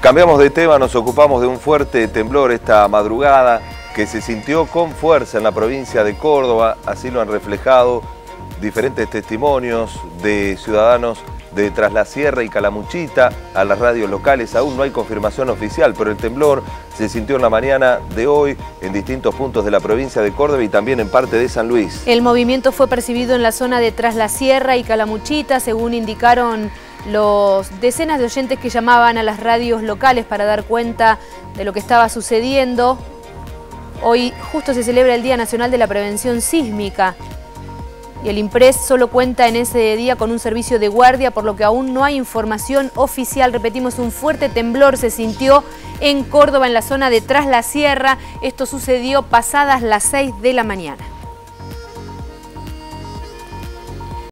Cambiamos de tema, nos ocupamos de un fuerte temblor esta madrugada que se sintió con fuerza en la provincia de Córdoba. Así lo han reflejado diferentes testimonios de ciudadanos de Tras la Sierra y Calamuchita a las radios locales. Aún no hay confirmación oficial, pero el temblor se sintió en la mañana de hoy en distintos puntos de la provincia de Córdoba y también en parte de San Luis. El movimiento fue percibido en la zona de Tras la Sierra y Calamuchita, según indicaron los decenas de oyentes que llamaban a las radios locales para dar cuenta de lo que estaba sucediendo. Hoy justo se celebra el Día Nacional de la Prevención Sísmica y el IMPRES solo cuenta en ese día con un servicio de guardia, por lo que aún no hay información oficial. Repetimos, un fuerte temblor se sintió en Córdoba, en la zona de Tras la Sierra. Esto sucedió pasadas las 6 de la mañana.